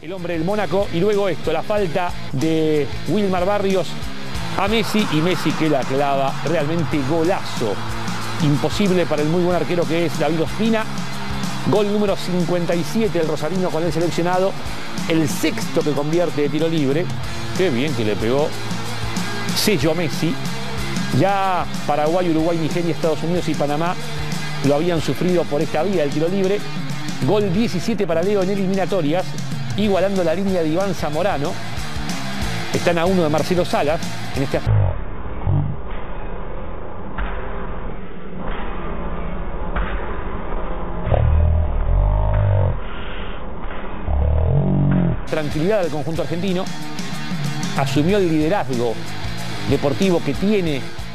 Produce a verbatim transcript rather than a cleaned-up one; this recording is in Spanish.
El hombre del Mónaco, y luego esto, la falta de Wilmar Barrios a Messi, y Messi que la clava, realmente golazo. Imposible para el muy buen arquero que es David Ospina. Gol número cincuenta y siete del rosarino con el seleccionado, el sexto que convierte de tiro libre. Qué bien que le pegó sello a Messi. Ya Paraguay, Uruguay, Nigeria, Estados Unidos y Panamá lo habían sufrido por esta vía del tiro libre. Gol diecisiete para Leo en eliminatorias, igualando la línea de Iván Zamorano. Están a uno de Marcelo Salas en este aspecto. Tranquilidad del conjunto argentino, asumió el liderazgo deportivo que tiene